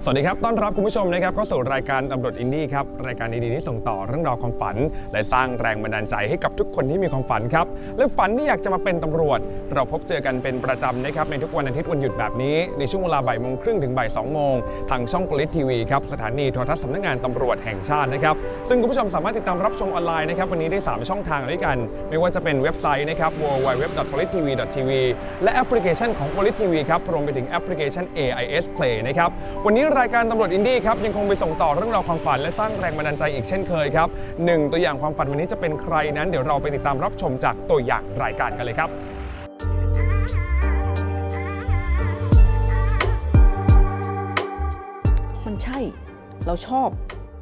สวัสดีครับต้อนรับคุณผู้ชมนะครับเข้าสู่รายการตำรวจอินดี้ครับรายการดีๆที่ส่งต่อเรื่องราวความฝันและสร้างแรงบันดาลใจให้กับทุกคนที่มีความฝันครับและฝันที่อยากจะมาเป็นตำรวจเราพบเจอกันเป็นประจำนะครับในทุกวันอาทิตย์วันหยุดแบบนี้ในช่วงเวลาบ่ายโมงครึ่งถึงบ่าย2 โมงทางช่อง POLIS TV ครับสถานีโทรทัศน์สำนักงานตำรวจแห่งชาตินะครับซึ่งคุณผู้ชมสามารถติดตามรับชมออนไลน์นะครับวันนี้ได้3ช่องทางด้วยกันไม่ว่าจะเป็นเว็บไซต์นะครับ www.polistv.tv และแอปพลิเคชันของ POLIS TV ครับรวมไปถึงแอปพลิเคชัน AIS Play นะครับวันนี้รายการตำรวจอินดี้ครับยังคงไปส่งต่อเรื่องราวความฝันและสร้างแรงบันดาลใจอีกเช่นเคยครับ1ตัวอย่างความฝันวันนี้จะเป็นใครนั้นเดี๋ยวเราไปติดตามรับชมจากตัวอย่างรายการกันเลยครับมันใช่เราชอบ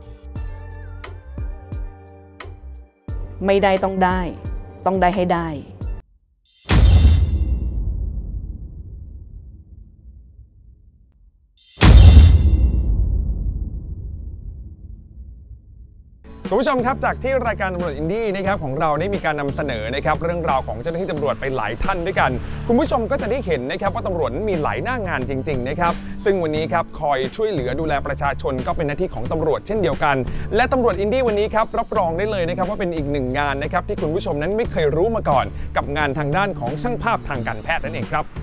ไม่ได้ต้องได้ต้องได้ให้ได้คุณผู้ชมครับจากที่รายการตำรวจอินดี้นะครับของเราได้มีการนำเสนอนะครับเรื่องราวของเจ้าหน้าที่ตำรวจไปหลายท่านด้วยกันคุณผู้ชมก็จะได้เห็นนะครับว่าตำรวจนั้นมีหลายหน้างานจริงๆนะครับซึ่งวันนี้ครับคอยช่วยเหลือดูแลประชาชนก็เป็นหน้าที่ของตำรวจเช่นเดียวกันและตำรวจอินดี้วันนี้ครับรับรองได้เลยนะครับว่าเป็นอีกหนึ่งงานนะครับที่คุณผู้ชมนั้นไม่เคยรู้มาก่อนกับงานทางด้านของช่างภาพทางการแพทย์นั่นเองครับ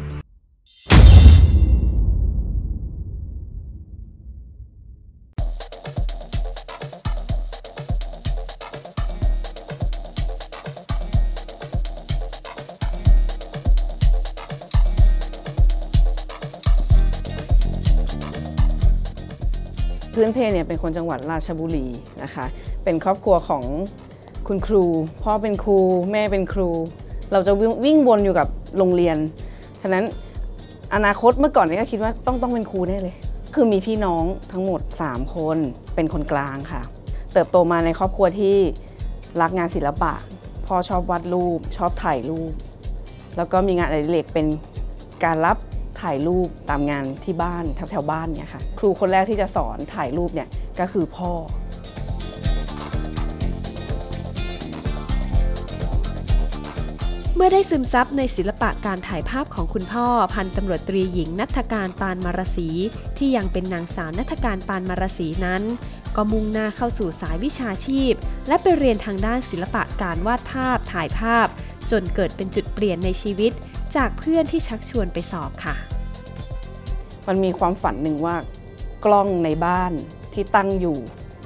พื้นเพเนี่ยเป็นคนจังหวัดราชบุรีนะคะเป็นครอบครัวของคุณครูพ่อเป็นครูแม่เป็นครูเราจะวิ่งวนอยู่กับโรงเรียนฉะนั้นอนาคตเมื่อก่อนเนี่ยก็คิดว่าต้องเป็นครูแน่เลยคือมีพี่น้องทั้งหมด3คนเป็นคนกลางค่ะเติบโตมาในครอบครัวที่รักงานศิลปะพ่อชอบวาดรูปชอบถ่ายรูปแล้วก็มีงานอดิเรกเป็นการรับถ่ายรูปตามงานที่บ้านแถวบ้านเนี่ยค่ะครูคนแรกที่จะสอนถ่ายรูปเนี่ยก็คือพ่อเมื่อได้ซึมซับในศิลปะการถ่ายภาพของคุณพ่อพันตำรวจตรีหญิงณัฐการปานมารสีที่ยังเป็นนางสาวณัฐการปานมารสีนั้นก็มุ่งหน้าเข้าสู่สายวิชาชีพและไปเรียนทางด้านศิลปะการวาดภาพถ่ายภาพจนเกิดเป็นจุดเปลี่ยนในชีวิตจากเพื่อนที่ชักชวนไปสอบค่ะมันมีความฝันหนึ่งว่ากล้องในบ้านที่ตั้งอยู่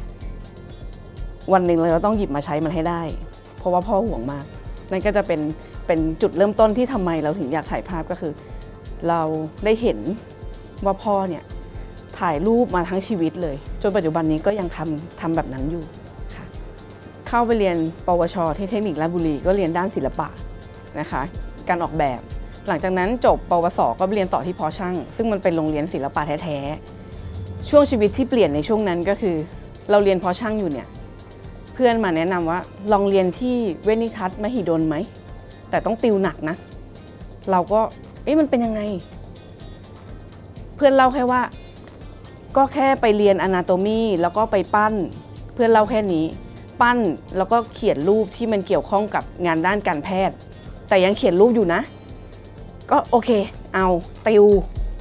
วันหนึ่งเราต้องหยิบมาใช้มันให้ได้เพราะว่าพ่อห่วงมากนั่นก็จะเป็นจุดเริ่มต้นที่ทำไมเราถึงอยากถ่ายภาพก็คือเราได้เห็นว่าพ่อเนี่ยถ่ายรูปมาทั้งชีวิตเลยจนปัจจุบันนี้ก็ยังทำแบบนั้นอยู่ค่ะเข้าไปเรียนปวชที่เทคนิคราชบุรีก็เรียนด้านศิลปะนะคะการออกแบบหลังจากนั้นจบปวสก็เรียนต่อที่พอช่างซึ่งมันเป็นโรงเรียนศิลปะแท้ๆช่วงชีวิตที่เปลี่ยนในช่วงนั้นก็คือเราเรียนพอช่างอยู่เนี่ยเพื่อนมาแนะนำว่าลองเรียนที่เวนิทัศน์มหิดลไหมแต่ต้องติวหนักนะเราก็มันเป็นยังไงเพื่อนเล่าแค่ว่าก็แค่ไปเรียนอนาโตมีแล้วก็ไปปั้นเพื่อนเล่าแค่นี้ปั้นแล้วก็เขียนรูปที่มันเกี่ยวข้องกับงานด้านการแพทย์แต่ยังเขียนรูปอยู่นะก็โอเคเอาติว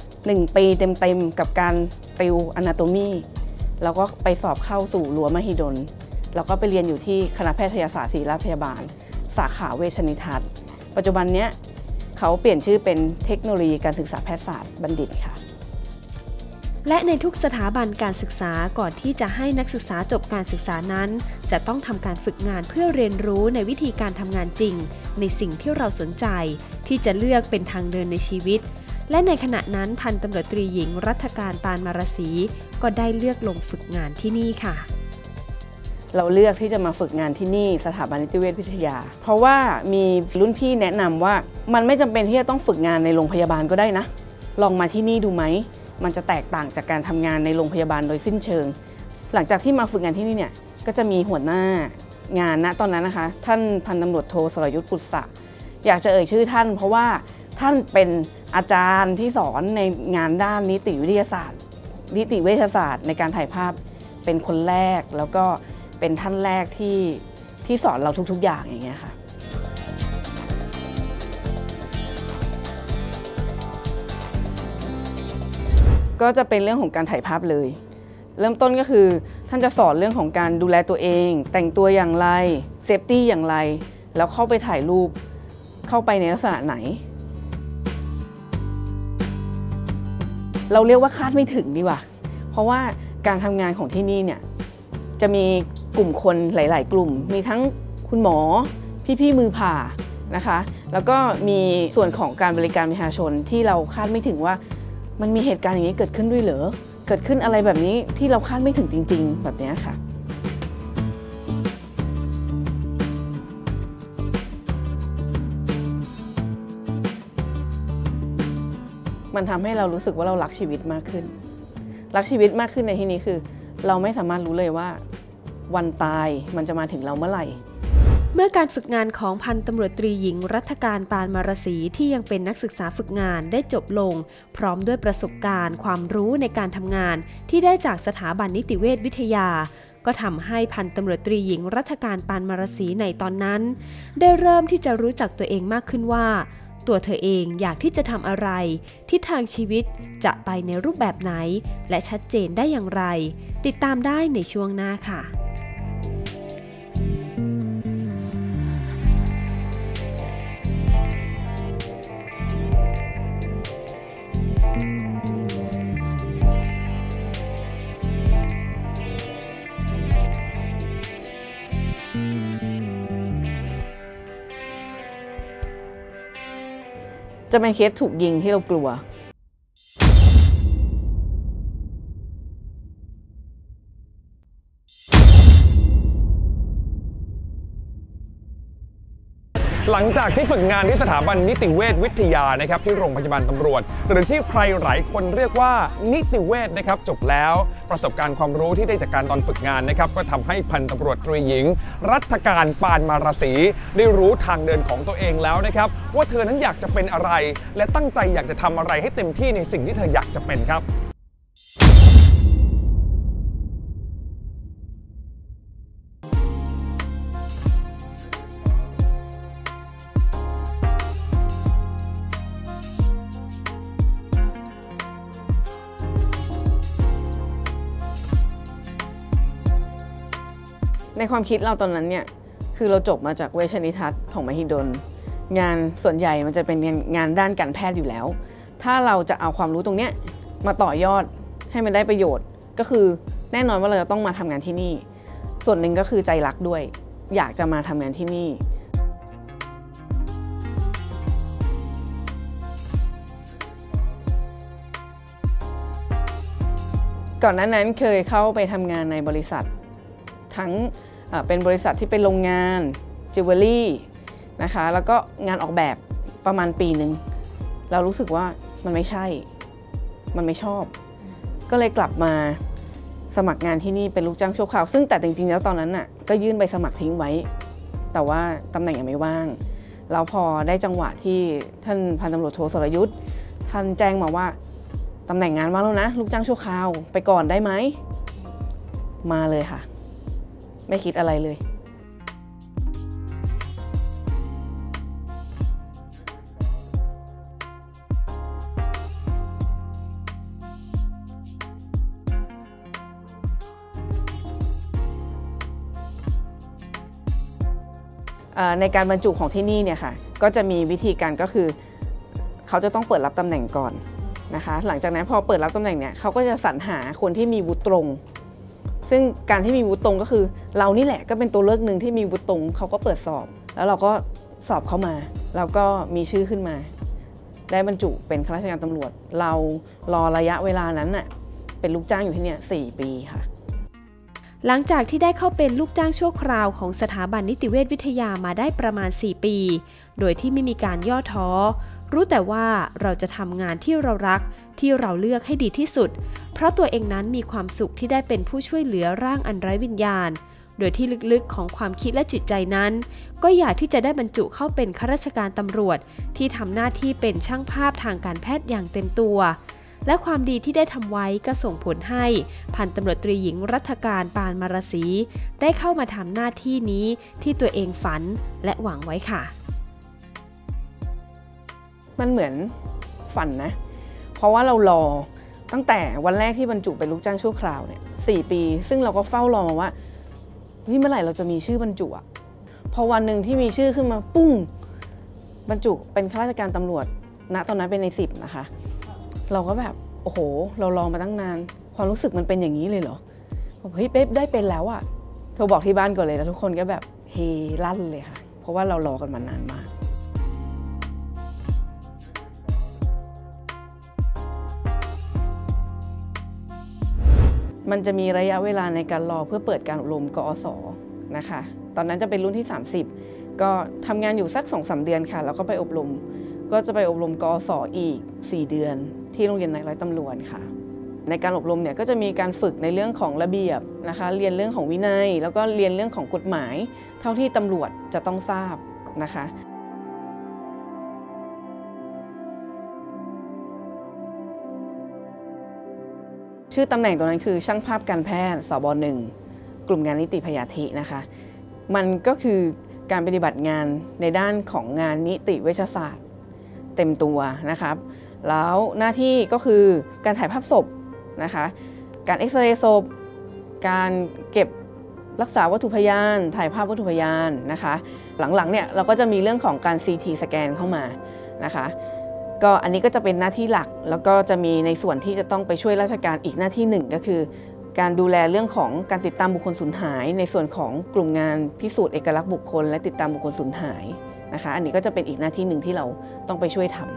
1 ปีเต็มๆกับการติวอนาโตมีแล้วก็ไปสอบเข้าสู่รั้วมหิดลแล้วก็ไปเรียนอยู่ที่คณะแพทยศาสตร์ศิริราชพยาบาลสาขาเวชนิทัศน์ปัจจุบันนี้เขาเปลี่ยนชื่อเป็นเทคโนโลยีการศึกษาแพทยศาสตร์บัณฑิตค่ะและในทุกสถาบันการศึกษาก่อนที่จะให้นักศึกษาจบการศึกษานั้นจะต้องทำการฝึกงานเพื่อเรียนรู้ในวิธีการทำงานจริงในสิ่งที่เราสนใจที่จะเลือกเป็นทางเดินในชีวิตและในขณะนั้นพันตำรวจตรีหญิงรัฐการปานมารสีก็ได้เลือกลงฝึกงานที่นี่ค่ะเราเลือกที่จะมาฝึกงานที่นี่สถาบันนิติเวชวิทยาเพราะว่ามีรุ่นพี่แนะนำว่ามันไม่จำเป็นที่จะต้องฝึกงานในโรงพยาบาลก็ได้นะลองมาที่นี่ดูไหมมันจะแตกต่างจากการทำงานในโรงพยาบาลโดยสิ้นเชิงหลังจากที่มาฝึกงานที่นี่เนี่ยก็จะมีหัวหน้างานณตอนนั้นนะคะท่านพันตำรวจโทสรยุทธปุษะอยากจะเอ่ยชื่อท่านเพราะว่าท่านเป็นอาจารย์ที่สอนในงานด้านนิติวิทยาศาสตร์นิติเวชศาสตร์ในการถ่ายภาพเป็นคนแรกแล้วก็เป็นท่านแรกที่สอนเราทุกๆอย่างอย่างเงี้ยค่ะ กก็จะเป็นเรื่องของการถ่ายภาพเลยเริ่มต้นก็คือท่านจะสอนเรื่องของการดูแลตัวเองแต่งตัวอย่างไรเซฟตี้อย่างไรแล้วเข้าไปถ่ายรูปเข้าไปในลักษณะไหนเราเรียกว่าคาดไม่ถึงดีกว่าเพราะว่าการทำงานของที่นี่เนี่ยจะมีกลุ่มคนหลายๆกลุ่มมีทั้งคุณหมอพี่ๆมือผ่านะคะแล้วก็มีส่วนของการบริการประชาชนที่เราคาดไม่ถึงว่ามันมีเหตุการณ์อย่างนี้เกิดขึ้นด้วยเหรอเกิดขึ้นอะไรแบบนี้ที่เราคาดไม่ถึงจริงๆแบบนี้ค่ะมันทำให้เรารู้สึกว่าเรารักชีวิตมากขึ้นรักชีวิตมากขึ้นในที่นี้คือเราไม่สามารถรู้เลยว่าวันตายมันจะมาถึงเราเมื่อไหร่เมื่อการฝึกงานของพันตำรวจตรีหญิงรัฐการปานมารสีที่ยังเป็นนักศึกษาฝึกงานได้จบลงพร้อมด้วยประสบการณ์ความรู้ในการทำงานที่ได้จากสถาบันนิติเวชวิทยาก็ทำให้พันตำรวจตรีหญิงรัฐการปานมารสีในตอนนั้นได้เริ่มที่จะรู้จักตัวเองมากขึ้นว่าตัวเธอเองอยากที่จะทำอะไรทิศทางชีวิตจะไปในรูปแบบไหนและชัดเจนได้อย่างไรติดตามได้ในช่วงหน้าค่ะจะเป็นเคสถูกยิงที่เรากลัวหลังจากที่ฝึกงานที่สถาบันนิติเวชวิทยานะครับที่โรงพยาบาลตำรวจหรือที่ใครหลายคนเรียกว่านิติเวชนะครับจบแล้วประสบการณ์ความรู้ที่ได้จากการตอนฝึกงานนะครับก็ทำให้พันตำรวจตรีหญิงรัฐการปานมารสีได้รู้ทางเดินของตัวเองแล้วนะครับว่าเธอนั้นอยากจะเป็นอะไรและตั้งใจอยากจะทำอะไรให้เต็มที่ในสิ่งที่เธออยากจะเป็นครับในความคิดเราตอนนั้นเนี่ยคือเราจบมาจากเวชนิทัศน์ของมหิดลงานส่วนใหญ่มันจะเป็นงานด้านการแพทย์อยู่แล้วถ้าเราจะเอาความรู้ตรงเนี้ยมาต่อยอดให้มันได้ประโยชน์ก็คือแน่นอนว่าเราจะต้องมาทำงานที่นี่ส่วนหนึ่งก็คือใจรักด้วยอยากจะมาทำงานที่นี่ก่อนหน้านั้นเคยเข้าไปทำงานในบริษัททั้งเป็นบริษัทที่เป็นโรงงานจิวเวลรี่นะคะแล้วก็งานออกแบบประมาณปีหนึ่งเรารู้สึกว่ามันไม่ใช่มันไม่ชอบก็เลยกลับมาสมัครงานที่นี่เป็นลูกจ้างชั่วคราวซึ่งแต่จริงๆแล้วตอนนั้นน่ะก็ยื่นใบสมัครทิ้งไว้แต่ว่าตำแหน่งยังไม่ว่างแล้วพอได้จังหวะที่ท่านพันตำรวจโทสรยุทธท่านแจ้งมาว่าตำแหน่งงานว่างแล้วนะลูกจ้างชั่วคราวไปก่อนได้ไหมมาเลยค่ะไม่คิดอะไรเลยในการบรรจุของที่นี่เนี่ยค่ะก็จะมีวิธีการก็คือเขาจะต้องเปิดรับตำแหน่งก่อนนะคะหลังจากนั้นพอเปิดรับตำแหน่งเนี่ยเขาก็จะสรรหาคนที่มีวุฒิตรงซึ่งการที่มีวุฒิตรงก็คือเรานี่แหละก็เป็นตัวเลือกหนึ่งที่มีวุฒิตรงเขาก็เปิดสอบแล้วเราก็สอบเข้ามาแล้วก็มีชื่อขึ้นมาได้บรรจุเป็นข้าราชการตำรวจเรารอระยะเวลานั้นน่ะเป็นลูกจ้างอยู่ที่นี่4 ปีค่ะหลังจากที่ได้เข้าเป็นลูกจ้างชั่วคราวของสถาบันนิติเวชวิทยามาได้ประมาณ4 ปีโดยที่ไม่มีการย่อท้อรู้แต่ว่าเราจะทำงานที่เรารักที่เราเลือกให้ดีที่สุดเพราะตัวเองนั้นมีความสุขที่ได้เป็นผู้ช่วยเหลือร่างอันไร้วิญญาณโดยที่ลึกๆของความคิดและจิตใจนั้นก็อยากที่จะได้บรรจุเข้าเป็นข้าราชการตำรวจที่ทำหน้าที่เป็นช่างภาพทางการแพทย์อย่างเต็มตัวและความดีที่ได้ทำไว้ก็ส่งผลให้พันตำรวจตรีหญิงรัฐการปานมารสีได้เข้ามาทำหน้าที่นี้ที่ตัวเองฝันและหวังไว้ค่ะมันเหมือนฝันนะเพราะว่าเราตั้งแต่วันแรกที่บรรจุเป็นลูกจ้างชั่วคราวเนี่ย4 ปีซึ่งเราก็เฝ้ารอมาว่าเมื่อไหร่เราจะมีชื่อบรรจุอะพอวันหนึ่งที่มีชื่อขึ้นมาปุ้งบรรจุเป็นข้าราชการตำรวจณตอนนั้นเป็นใน10นะคะเราก็แบบโอ้โหเรารอมาตั้งนานความรู้สึกมันเป็นอย่างนี้เลยเหรอเฮ้ยเป๊ะได้เป็นแล้วอะโทรบอกที่บ้านก่อนเลยแล้วทุกคนก็แบบเฮลั่นเลยค่ะเพราะว่าเรารอกันมานานมากมันจะมีระยะเวลาในการรอเพื่อเปิดการอบรมกอสนะคะตอนนั้นจะเป็นรุ่นที่30ก็ทำงานอยู่สัก 2-3 เดือนค่ะแล้วก็ไปอบรมก็จะไปอบรมกอสอีก4 เดือนที่โรงเรียนนายร้อยตำรวจค่ะในการอบรมเนี่ยก็จะมีการฝึกในเรื่องของระเบียบนะคะเรียนเรื่องของวินัยแล้วก็เรียนเรื่องของกฎหมายเท่าที่ตำรวจจะต้องทราบนะคะชื่อตำแหน่งตรงนั้นคือช่างภาพการแพทย์สบ1กลุ่มงานนิติพยาธินะคะมันก็คือการปฏิบัติงานในด้านของงานนิติเวชศาสตร์เต็มตัวนะครับแล้วหน้าที่ก็คือการถ่ายภาพศพนะคะการเอ็กซเรย์ศพการเก็บรักษาวัตถุพยานถ่ายภาพวัตถุพยานนะคะหลังๆเนี่ยเราก็จะมีเรื่องของการ CT สแกนเข้ามานะคะก็อันนี้ก็จะเป็นหน้าที่หลักแล้วก็จะมีในส่วนที่จะต้องไปช่วยราชการอีกหน้าที่หนึ่งก็คือการดูแลเรื่องของการติดตามบุคคลสูญหายในส่วนของกลุ่มงานพิสูจน์เอกลักษณ์บุคคลและติดตามบุคคลสูญหายนะคะอันนี้ก็จะเป็นอีกหน้าที่หนึ่งที่เราต้องไปช่วยทำ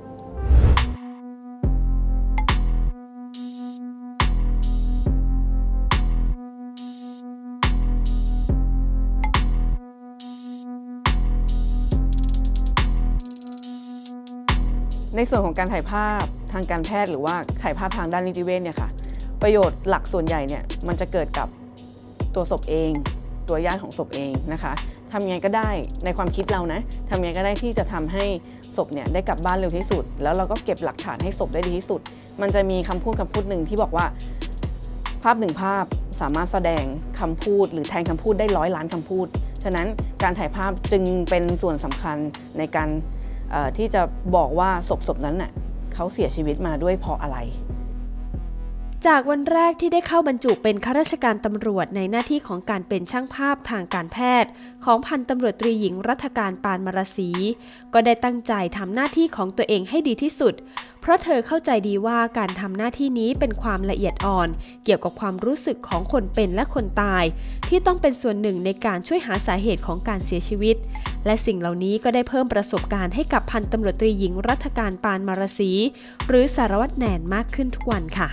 ในส่วนของการถ่ายภาพทางการแพทย์หรือว่าถ่ายภาพทางด้านนิติเวชเนี่ยค่ะประโยชน์หลักส่วนใหญ่เนี่ยมันจะเกิดกับตัวศพเองตัวญาติของศพเองนะคะทำยังไงก็ได้ในความคิดเรานะทำยังไงก็ได้ที่จะทำให้ศพเนี่ยได้กลับบ้านเร็วที่สุดแล้วเราก็เก็บหลักฐานให้ศพได้ดีที่สุดมันจะมีคำพูดหนึ่งที่บอกว่าภาพ1 ภาพสามารถแสดงคำพูดหรือแทนคำพูดได้100 ล้านคำพูดฉะนั้นการถ่ายภาพจึงเป็นส่วนสำคัญในการที่จะบอกว่าศพนั้นน่ะเขาเสียชีวิตมาด้วยเพราะอะไรจากวันแรกที่ได้เข้าบรรจุเป็นข้าราชการตำรวจในหน้าที่ของการเป็นช่างภาพทางการแพทย์ของพันตำรวจตรีหญิงรัฐการปานมรศรีก็ได้ตั้งใจทำหน้าที่ของตัวเองให้ดีที่สุดเพราะเธอเข้าใจดีว่าการทำหน้าที่นี้เป็นความละเอียดอ่อนเกี่ยวกับความรู้สึกของคนเป็นและคนตายที่ต้องเป็นส่วนหนึ่งในการช่วยหาสาเหตุของการเสียชีวิตและสิ่งเหล่านี้ก็ได้เพิ่มประสบการณ์ให้กับพันตำรวจตรีหญิงรัฐการปานมรศรีหรือสารวัตรแนนมากขึ้นทุกวันค่ะ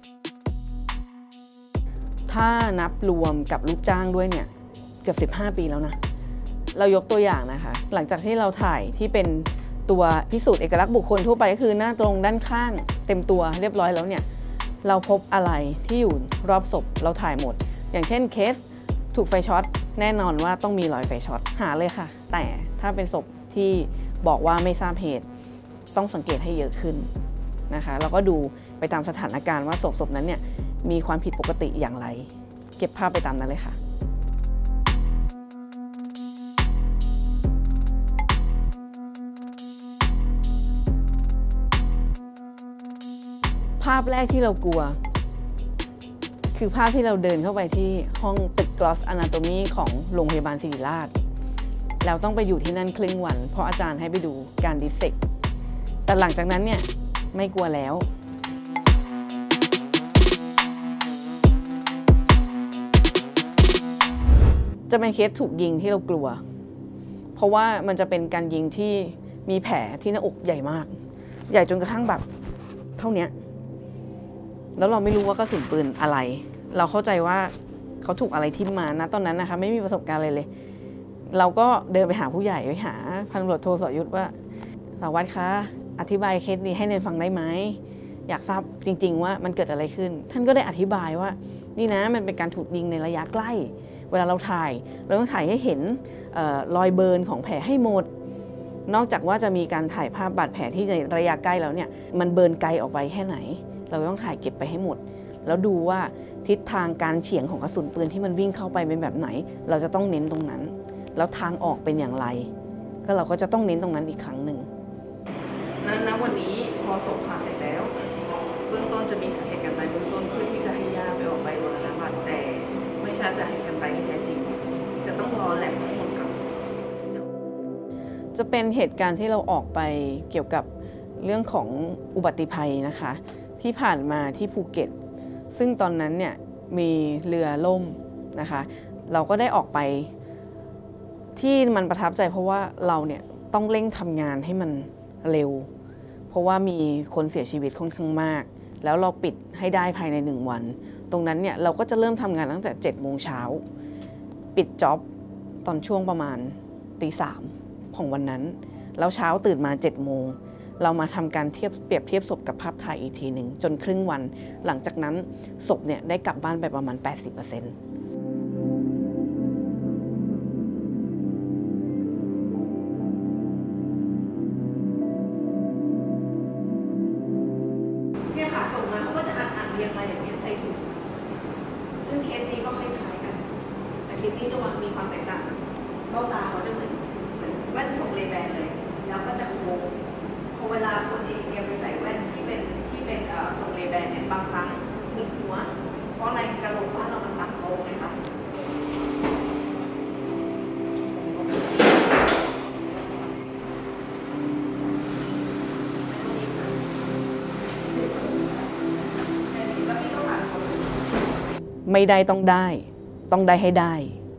ถ้านับรวมกับลูกจ้างด้วยเนี่ยเกือบ15 ปีแล้วนะเรายกตัวอย่างนะคะหลังจากที่เราถ่ายที่เป็นตัวพิสูจน์เอกลักษณ์บุคคลทั่วไปก็คือหน้าตรงด้านข้างเต็มตัวเรียบร้อยแล้วเนี่ยเราพบอะไรที่อยู่รอบศพเราถ่ายหมดอย่างเช่นเคสถูกไฟช็อตแน่นอนว่าต้องมีรอยไฟช็อตหาเลยค่ะแต่ถ้าเป็นศพที่บอกว่าไม่ทราบเหตุต้องสังเกตให้เยอะขึ้นนะคะเราก็ดูไปตามสถานการณ์ว่าศพนั้นเนี่ยมีความผิดปกติอย่างไรเก็บภาพไปตามนั้นเลยค่ะภาพแรกที่เรากลัวคือภาพที่เราเดินเข้าไปที่ห้องตึก Gloss Anatomy ของโรงพยาบาลศิริราชแล้วต้องไปอยู่ที่นั่นครึ่งวันเพราะอาจารย์ให้ไปดูการดิสเซกแต่หลังจากนั้นเนี่ยไม่กลัวแล้วจะเป็นเคสถูกยิงที่เรากลัวเพราะว่ามันจะเป็นการยิงที่มีแผลที่หน้าอกใหญ่มากใหญ่จนกระทั่งแบบเท่านี้แล้วเราไม่รู้ว่ากระสุนปืนอะไรเราเข้าใจว่าเขาถูกอะไรทิ่มมานะตอนนั้นนะคะไม่มีประสบการณ์เลยเราก็เดินไปหาผู้ใหญ่ไปหาพันตำรวจโทสรยุทธว่าสารวัตรคะอธิบายเคสนี้ให้เนยฟังได้ไหมอยากทราบจริงๆว่ามันเกิดอะไรขึ้นท่านก็ได้อธิบายว่านี่นะมันเป็นการถูกยิงในระยะใกล้เวลาเราถ่ายเราต้องถ่ายให้เห็นรอยเบิร์นของแผลให้หมดนอกจากว่าจะมีการถ่ายภาพบาดแผลที่ในระยะใกล้แล้วเนี่ยมันเบิร์นไกลออกไปแค่ไหนเราต้องถ่ายเก็บไปให้หมดแล้วดูว่าทิศทางการเฉียงของกระสุนปืนที่มันวิ่งเข้าไปเป็นแบบไหนเราจะต้องเน้นตรงนั้นแล้วทางออกเป็นอย่างไรก็เราก็จะต้องเน้นตรงนั้นอีกครั้งหนึ่งณวันนี้พอศพผ่าเสร็จแล้วบื้องต้นจะมีสาเหตุการตายเบื้องต้นเพื่อที่จะให้ญาติไปออกใบมรณบัตรแต่ไม่ใช่สาเหตุการตายที่แท้จริงจะต้องรอแลบทั้งหมดกับจะเป็นเหตุการณ์ที่เราออกไปเกี่ยวกับเรื่องของอุบัติภัยนะคะที่ผ่านมาที่ภูเก็ตซึ่งตอนนั้นเนี่ยมีเรือล่มนะคะเราก็ได้ออกไปที่มันประทับใจเพราะว่าเราเนี่ยต้องเร่งทำงานให้มันเร็วเพราะว่ามีคนเสียชีวิตค่อนข้างมากแล้วเราปิดให้ได้ภายใน1 วันตรงนั้นเนี่ยเราก็จะเริ่มทำงานตั้งแต่7 โมงเช้าปิดจ็อบตอนช่วงประมาณตี 3ของวันนั้นแล้วเช้าตื่นมา7 โมงเรามาทำการเปรียบเทียบศพกับภาพถ่ายอีกทีหนึ่งจนครึ่งวันหลังจากนั้นศพเนี่ยได้กลับบ้านไปประมาณ 80%เนี่ยค่ะส่งมาเขาก็จะอัดเรียงมาอย่างนี้ใส่ถุงซึ่งเคสนี้ก็คล้ายๆกันแต่เคสนี้จะมีความแตกต่างเบ้าตาเขาจะเหมือนแว่นทรงเลแบนเลยแล้วก็จะโค้งพอเวลาคนเอเชียไปใส่แว่นที่เป็นทรงเลแบนเนี่ยบางครั้งมึนหัวเพราะในกระโหลกบ้านเรามันต่ำโตไงคะไม่ได้ต้องได้ให้ได้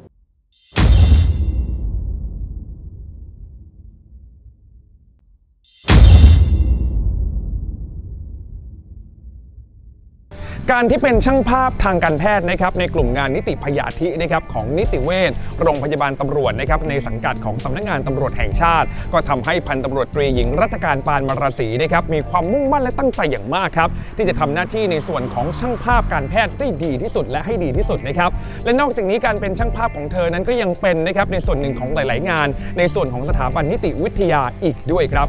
การที่เป็นช่างภาพทางการแพทย์นะครับในกลุ่มงานนิติพยาธินะครับของนิติเวชโรงพยาบาลตำรวจนะครับในสังกัดของสำนักงานตำรวจแห่งชาติก็ทำให้พันตำรวจตรีหญิงรัตการปานมราศีนะครับมีความมุ่งมั่นและตั้งใจอย่างมากครับที่จะทำหน้าที่ในส่วนของช่างภาพการแพทย์ได้ดีที่สุดและให้ดีที่สุดนะครับและนอกจากนี้การเป็นช่างภาพของเธอนั้นก็ยังเป็นนะครับในส่วนหนึ่งของหลายๆงานในส่วนของสถาบันนิติวิทยาอีกด้วยครับ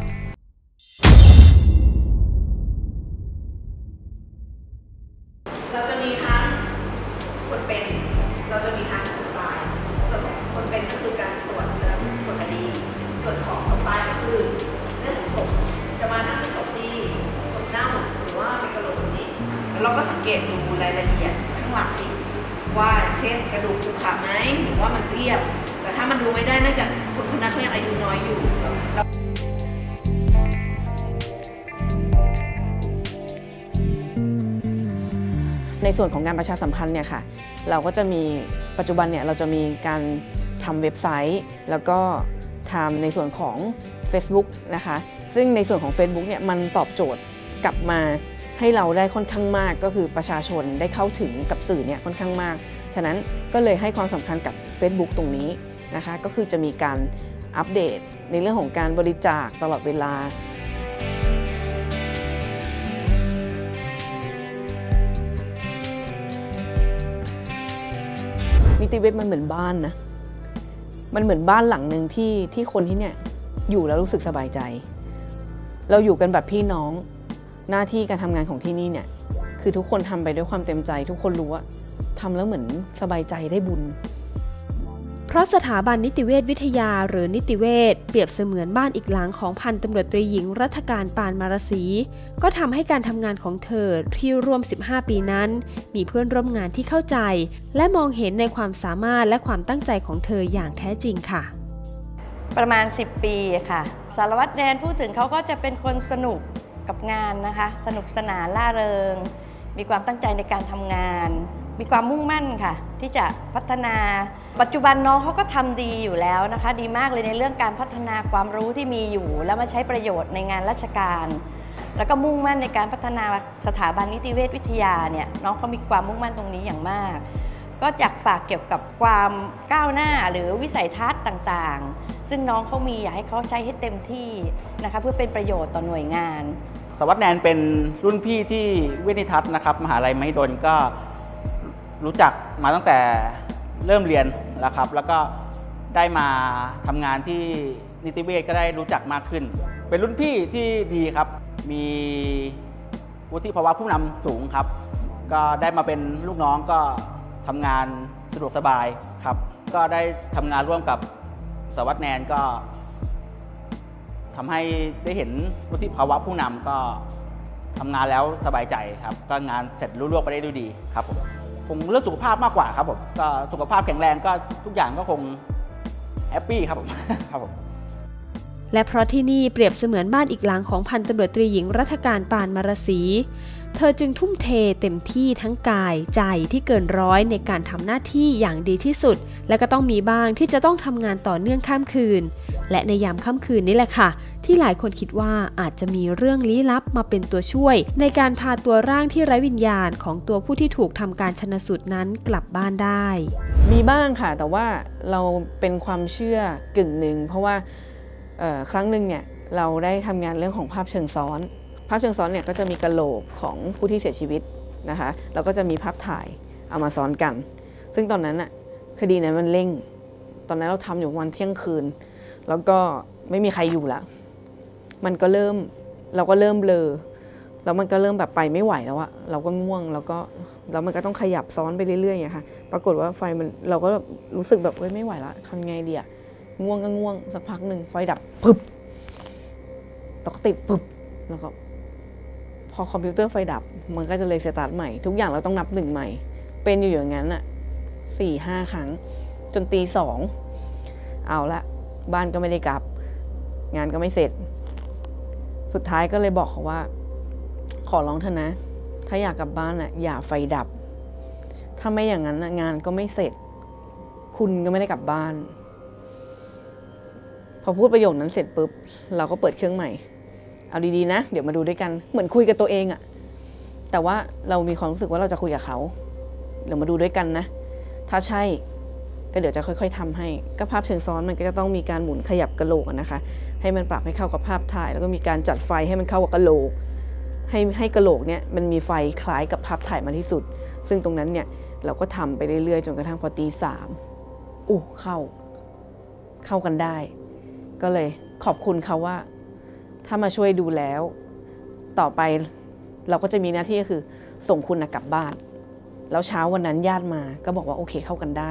เราจะมีทั้งคนเป็นเราจะมีทั้งคนตายส่วนของคนเป็นก็คือการตรวจเชื้อผลคดีส่วนของคนตายก็คือเรื่องของศพจะมานั่งศพดีศพเน่าหรือว่าเป็นกระโหลกนี้แล้วเราก็สังเกตดูรายละเอียดข้างหลังอีกว่าเช่นกระดูกขรุขระไหมหรือว่ามันเรียบแต่ถ้ามันดูไม่ได้น่าจะคนนั้นเขายังอายุน้อยอยู่ในส่วนของงานประชาสัมพันธ์เนี่ยค่ะเราก็จะมีปัจจุบันเนี่ยเราจะมีการทำเว็บไซต์แล้วก็ทำในส่วนของ Facebook นะคะซึ่งในส่วนของ Facebook เนี่ยมันตอบโจทย์กลับมาให้เราได้ค่อนข้างมากก็คือประชาชนได้เข้าถึงกับสื่อเนี่ยค่อนข้างมากฉะนั้นก็เลยให้ความสำคัญกับ Facebook ตรงนี้นะคะก็คือจะมีการอัปเดตในเรื่องของการบริจาคตลอดเวลานิติเวชมันเหมือนบ้านนะมันเหมือนบ้านหลังหนึ่งที่คนที่เนี่ยอยู่แล้วรู้สึกสบายใจเราอยู่กันแบบพี่น้องหน้าที่การทำงานของที่นี่เนี่ยคือทุกคนทำไปด้วยความเต็มใจทุกคนรู้ว่าทำแล้วเหมือนสบายใจได้บุญเพราะสถาบันนิติเวชวิทยาหรือนิติเวชเปรียบเสมือนบ้านอีกหลังของพันตำรวจตรีหญิงรัตการปานมราศีก็ทำให้การทำงานของเธอที่ร่วม15 ปีนั้นมีเพื่อนร่วมงานที่เข้าใจและมองเห็นในความสามารถและความตั้งใจของเธออย่างแท้จริงค่ะประมาณ10 ปีค่ะสารวัตรแดนพูดถึงเขาก็จะเป็นคนสนุกกับงานนะคะสนุกสนานล่าเริงมีความตั้งใจในการทำงานมีความมุ่งมั่นค่ะที่จะพัฒนาปัจจุบันน้องเขาก็ทำดีอยู่แล้วนะคะดีมากเลยในเรื่องการพัฒนาความรู้ที่มีอยู่แล้วมาใช้ประโยชน์ในงานราชการแล้วก็มุ่งมั่นในการพัฒนาสถาบันนิติเวชวิทยาเนี่ยน้องเขามีความมุ่งมั่นตรงนี้อย่างมากก็อยากฝากเกี่ยวกับความก้าวหน้าหรือวิสัยทัศน์ต่างๆซึ่งน้องเขามีอยากให้เขาใช้ให้เต็มที่นะคะเพื่อเป็นประโยชน์ต่อหน่วยงานสารวัตรแนนเป็นรุ่นพี่ที่วินิทัศน์นะครับมหาลัยมหิดลก็รู้จักมาตั้งแต่เริ่มเรียนแล้วครับแล้วก็ได้มาทำงานที่นิติเวชก็ได้รู้จักมากขึ้นเป็นรุ่นพี่ที่ดีครับมีวุฒิภาวะผู้นำสูงครับก็ได้มาเป็นลูกน้องก็ทำงานสะดวกสบายครับก็ได้ทำงานร่วมกับสารวัตรแนนก็ทำให้ได้เห็นวุฒิภาวะผู้นำก็ทำงานแล้วสบายใจครับก็งานเสร็จรุ่งไปได้ด้วยดีครับผมเรื่องสุขภาพมากกว่าครับผมก็สุขภาพแข็งแรงก็ทุกอย่างก็คงแฮปปี้ครับผม ครับผมและเพราะที่นี่เปรียบเสมือนบ้านอีกหลังของพันตำรวจตรีหญิงรัฐการปานมารศรีเธอจึงทุ่มเทเต็มที่ทั้งกายใจที่เกินร้อยในการทำหน้าที่อย่างดีที่สุดและก็ต้องมีบ้างที่จะต้องทำงานต่อเนื่องข้ามคืนและในยามค่ำคืนนี้แหละค่ะที่หลายคนคิดว่าอาจจะมีเรื่องลี้ลับมาเป็นตัวช่วยในการพาตัวร่างที่ไร้วิญญาณของตัวผู้ที่ถูกทำการชันสูตรนั้นกลับบ้านได้มีบ้างค่ะแต่ว่าเราเป็นความเชื่อกึ่งหนึ่งเพราะว่าครั้งหนึ่งเนี่ยเราได้ทำงานเรื่องของภาพเชิงซ้อนภาพเชิงซ้อนเนี่ยก็จะมีกะโหลกของผู้ที่เสียชีวิตนะคะแล้วก็จะมีภาพถ่ายเอามาซ้อนกันซึ่งตอนนั้นน่ะคดีนั้นมันเร่งตอนนั้นเราทำอยู่วันเที่ยงคืนแล้วก็ไม่มีใครอยู่ละเราก็เริ่มเบลอแล้วมันก็เริ่มแบบไปไม่ไหวแล้วอะเราก็ง่วงแล้วมันก็ต้องขยับซ้อนไปเรื่อยๆอย่างเงี้ยค่ะปรากฏว่าไฟมันเราก็รู้สึกแบบไม่ไหวละทำไงดีอะง่วงก็ง่วงสักพักหนึ่งไฟดับปึ๊บแล้วก็ติดปึ๊บแล้วก็พอคอมพิวเตอร์ไฟดับมันก็จะเลยสตาร์ทใหม่ทุกอย่างเราต้องนับหนึ่งใหม่เป็นอยู่อย่างนั้นอ่ะ 4-5 ครั้งจนตี 2เอาละบ้านก็ไม่ได้กลับงานก็ไม่เสร็จสุดท้ายก็เลยบอกเขาว่าขอร้องเถอะนะถ้าอยากกลับบ้านอ่ะอย่าไฟดับถ้าไม่อย่างนั้นงานก็ไม่เสร็จคุณก็ไม่ได้กลับบ้านพอพูดประโยคนั้นเสร็จปุ๊บเราก็เปิดเครื่องใหม่เอาดีๆนะเดี๋ยวมาดูด้วยกันเหมือนคุยกับตัวเองอะแต่ว่าเรามีความรู้สึกว่าเราจะคุยกับเขาเดี๋ยวมาดูด้วยกันนะถ้าใช่ก็เดี๋ยวจะค่อยๆทำให้ก็ภาพเชิงซ้อนมันก็จะต้องมีการหมุนขยับกะโหลกนะคะให้มันปรับให้เข้ากับภาพถ่ายแล้วก็มีการจัดไฟให้มันเข้ากับกะโหลกให้กะโหลกเนี่ยมันมีไฟคล้ายกับภาพถ่ายมากที่สุดซึ่งตรงนั้นเนี่ยเราก็ทำไปเรื่อยๆจนกระทั่งพอตี 3เข้ากันได้ก็เลยขอบคุณเขาว่าถ้ามาช่วยดูแล้วต่อไปเราก็จะมีหน้าที่ก็คือส่งคุณกลับบ้านแล้วเช้าวันนั้นญาติมาก็บอกว่าโอเคเข้ากันได้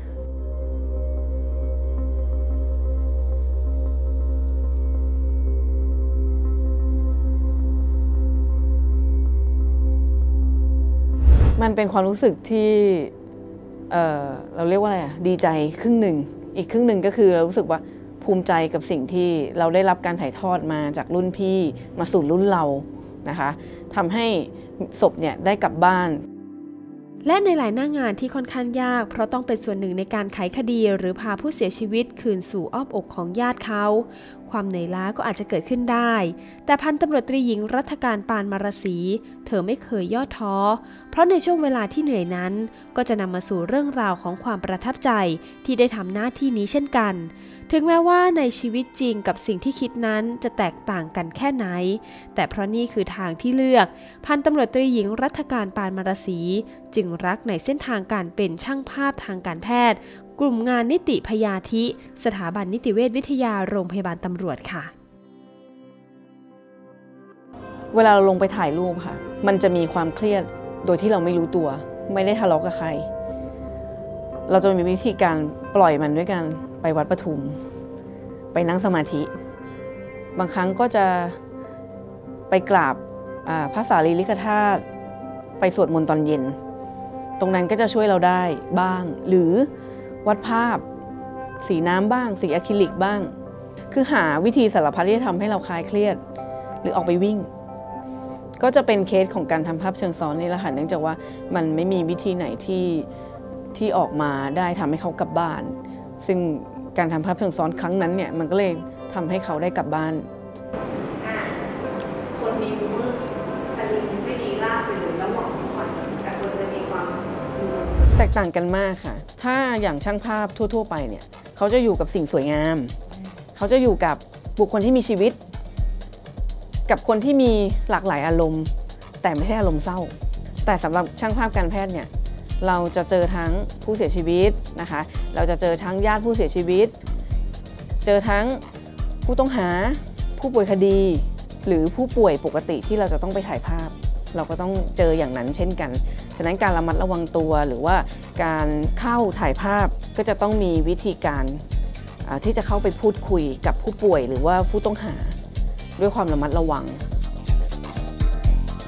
มันเป็นความรู้สึกที่เราเรียกว่าอะไรดีใจครึ่งหนึ่งอีกครึ่งหนึ่งก็คือเรารู้สึกว่าภูมิใจกับสิ่งที่เราได้รับการถ่ายทอดมาจากรุ่นพี่มาสู่รุ่นเรานะคะทำให้ศพเนี่ยได้กลับบ้านและในหลายหน้างานที่ค่อนข้างยากเพราะต้องเป็นส่วนหนึ่งในการไขคดีหรือพาผู้เสียชีวิตคืนสู่อ้อมอกของญาติเขาความเหนื่อยล้าก็อาจจะเกิดขึ้นได้แต่พันตำรวจตรีหญิงรัฐการปานมารศรีเธอไม่เคยย่อท้อเพราะในช่วงเวลาที่เหนื่อยนั้นก็จะนำมาสู่เรื่องราวของความประทับใจที่ได้ทำหน้าที่นี้เช่นกันถึงแม้ว่าในชีวิตจริงกับสิ่งที่คิดนั้นจะแตกต่างกันแค่ไหนแต่เพราะนี่คือทางที่เลือกพันตำรวจตรีหญิงรัฐการปานมารศรีจึงรักในเส้นทางการเป็นช่างภาพทางการแพทย์กลุ่มงานนิติพยาธิสถาบันนิติเวชวิทยาโรงพยาบาลตำรวจค่ะเวลาเราลงไปถ่ายรูปค่ะมันจะมีความเครียดโดยที่เราไม่รู้ตัวไม่ได้ทะเลาะกับใครเราจะมีวิธีการปล่อยมันด้วยกันไปวัดปทุมไปนั่งสมาธิบางครั้งก็จะไปกราบพระสารีริกธาตุไปสวดมนต์ตอนเย็นตรงนั้นก็จะช่วยเราได้บ้างหรือวาดภาพสีน้ำบ้างสีอะคริลิกบ้างคือหาวิธีสารพัดที่จะทำให้เราคลายเครียดหรือออกไปวิ่งก็จะเป็นเคสของการทำภาพเชิงซ้อนนี่แหละค่ะเนื่องจากว่ามันไม่มีวิธีไหนที่ออกมาได้ทำให้เขากลับบ้านซึ่งการทำภาพเชิงซ้อนครั้งนั้นเนี่ยมันก็เลยทำให้เขาได้กลับบ้านคนมีมือสลิงไม่ดีลากไปเลยแล้วหวังผ่อนแต่คนจะมีความแตกต่างกันมากค่ะถ้าอย่างช่างภาพทั่วๆไปเนี่ยเขาจะอยู่กับสิ่งสวยงามเขาจะอยู่กับบุคคลที่มีชีวิตกับคนที่มีหลากหลายอารมณ์แต่ไม่ใช่อารมณ์เศร้าแต่สำหรับช่างภาพการแพทย์เนี่ยเราจะเจอทั้งผู้เสียชีวิตนะคะเราจะเจอทั้งญาติผู้เสียชีวิตเจอทั้งผู้ต้องหาผู้ป่วยคดีหรือผู้ป่วยปกติที่เราจะต้องไปถ่ายภาพเราก็ต้องเจออย่างนั้นเช่นกันฉะนั้นการระมัดระวังตัวหรือว่าการเข้าถ่ายภาพก็จะต้องมีวิธีการที่จะเข้าไปพูดคุยกับผู้ป่วยหรือว่าผู้ต้องหาด้วยความระมัดระวัง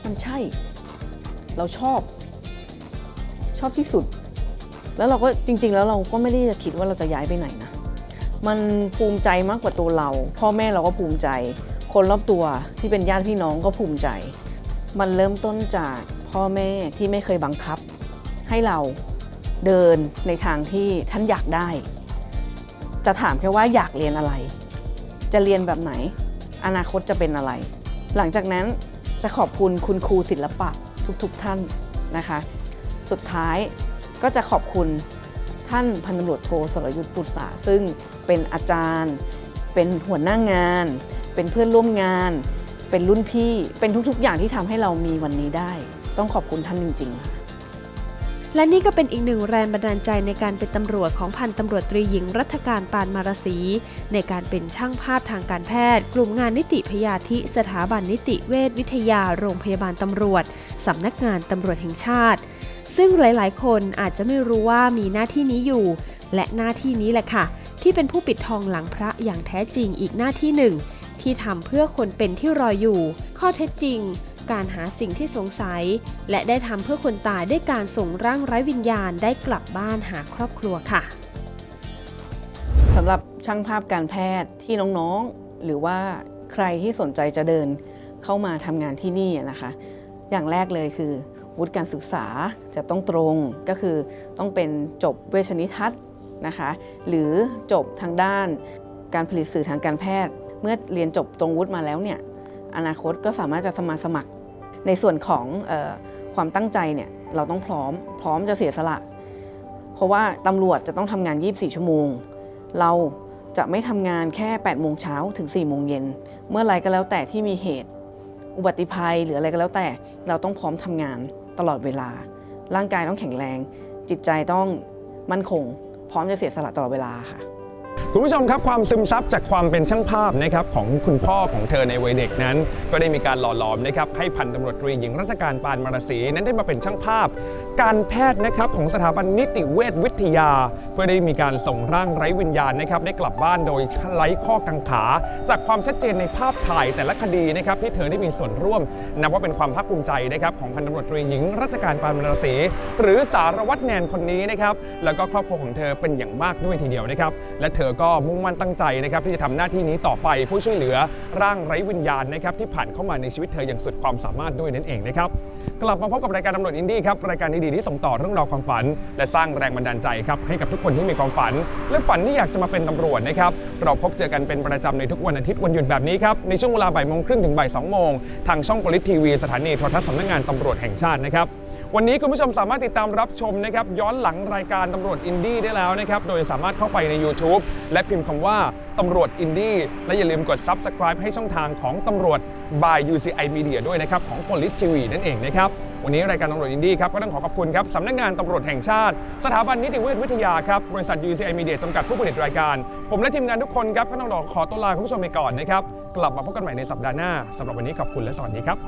มันใช่ เราชอบที่สุด แล้วเราก็จริงๆแล้วเราก็ไม่ได้จะคิดว่าเราจะย้ายไปไหนนะมันภูมิใจมากกว่าตัวเราพ่อแม่เราก็ภูมิใจคนรอบตัวที่เป็นญาติพี่น้องก็ภูมิใจมันเริ่มต้นจากพ่อแม่ที่ไม่เคยบังคับให้เราเดินในทางที่ท่านอยากได้จะถามแค่ว่าอยากเรียนอะไรจะเรียนแบบไหนอนาคตจะเป็นอะไรหลังจากนั้นจะขอบคุณคุณครูศิลปะทุกท่านนะคะสุดท้ายก็จะขอบคุณท่านพันตำรวจโทสรยุทธปุษาซึ่งเป็นอาจารย์เป็นหัวหน้างานเป็นเพื่อนร่วมงานเป็นรุ่นพี่เป็นทุกๆอย่างที่ทำให้เรามีวันนี้ได้ต้องขอบคุณท่านจริงๆค่ะและนี่ก็เป็นอีกหนึ่งแรงบันดาลใจในการเป็นตำรวจของพันตำรวจตรีหญิงรัฐการปานมารศรีในการเป็นช่างภาพทางการแพทย์กลุ่มงานนิติพยาธิสถาบันนิติเวชวิทยาโรงพยาบาลตำรวจสำนักงานตำรวจแห่งชาติซึ่งหลายๆคนอาจจะไม่รู้ว่ามีหน้าที่นี้อยู่และหน้าที่นี้แหละค่ะที่เป็นผู้ปิดทองหลังพระอย่างแท้จริงอีกหน้าที่หนึ่งที่ทำเพื่อคนเป็นที่รออยู่ข้อเท็จจริงการหาสิ่งที่สงสัยและได้ทำเพื่อคนตายด้วยการส่งร่างไร้วิญญาณได้กลับบ้านหาครอบครัวค่ะสำหรับช่างภาพการแพทย์ที่น้องๆหรือว่าใครที่สนใจจะเดินเข้ามาทำงานที่นี่นะคะอย่างแรกเลยคือวุฒิการศึกษาจะต้องตรงก็คือต้องเป็นจบเวชนิทัศน์นะคะหรือจบทางด้านการผลิตสื่อทางการแพทย์เมื่อเรียนจบตรงวุฒิมาแล้วเนี่ยอนาคตก็สามารถจะสมัครในส่วนของความตั้งใจเนี่ยเราต้องพร้อมจะเสียสละเพราะว่าตำรวจจะต้องทำงาน24ชั่วโมงเราจะไม่ทำงานแค่8โมงเช้าถึง4โมงเย็นเมื่อไรก็แล้วแต่ที่มีเหตุอุบัติภัยหรืออะไรก็แล้วแต่เราต้องพร้อมทำงานตลอดเวลาร่างกายต้องแข็งแรงจิตใจต้องมั่นคงพร้อมจะเสียสละตลอดเวลาค่ะคุณผู้ชมครับความซึมซับจากความเป็นช่างภาพนะครับของคุณพ่อของเธอในวัยเด็กนั้นก็ได้มีการหล่อหลอมนะครับให้พันตำรวจตรีหญิงรัฐการปานมารศรีนั้นได้มาเป็นช่างภาพการแพทย์นะครับของสถาบันนิติเวชวิทยาเพื่อได้มีการส่งร่างไร้วิญญาณนะครับได้กลับบ้านโดยไร้ข้อกังขาจากความชัดเจนในภาพถ่ายแต่ละคดีนะครับที่เธอได้มีส่วนร่วมนับว่าเป็นความภาคภูมิใจนะครับของพันตำรวจตรีหญิงรัฐการปานมารศรีหรือสารวัตรแนนคนนี้นะครับแล้วก็ครอบครัวของเธอเป็นอย่างมากด้วยทีเดียวนะครับและเธอก็มุ่งมั่นตั้งใจนะครับที่จะทำหน้าที่นี้ต่อไปผู้ช่วยเหลือร่างไร้วิญญาณนะครับที่ผ่านเข้ามาในชีวิตเธออย่างสุดความสามารถด้วยนั่นเองนะครับกลับมาพบกับรายการตำรวจอินดี้ครับรายการดีๆที่ส่งต่อเรื่องราวความฝันและสร้างแรงบันดาลใจครับให้กับทุกคนที่มีความฝันและฝันที่อยากจะมาเป็นตำรวจนะครับเราพบเจอกันเป็นประจำในทุกวันอาทิตย์วันหยุดแบบนี้ครับในช่วงเวลาบ่ายโมงครึ่งถึงบ่าย2โมงทางช่องโพลิสทีวีสถานีโทรทัศน์สำนักงานตำรวจแห่งชาตินะครับวันนี้คุณผู้ชมสามารถติดตามรับชมนะครับย้อนหลังรายการตำรวจอินดี้ได้แล้วนะครับโดยสามารถเข้าไปใน YouTube และพิมพ์คำว่าตำรวจอินดี้และอย่าลืมกด Subscribe ให้ช่องทางของตำรวจ by UCI Media ด้วยนะครับของ Police TV นั่นเองนะครับวันนี้รายการตำรวจอินดี้ครับก็ต้องขอบคุณครับสำนักงานตำรวจแห่งชาติสถาบันนิติเวชวิทยาครับบริษัท UCI Media จำกัดผู้ผลิตรายการผมและทีมงานทุกคนครับก็ต้องขอตัวลาคุณผู้ชมไปก่อนนะครับกลับมาพบกันใหม่ในสัปดาห์หน้าสำหรับวันนี้ขอบคุณและสวัสดีครับ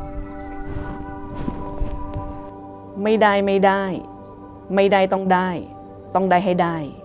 ไม่ได้ต้องได้ให้ได้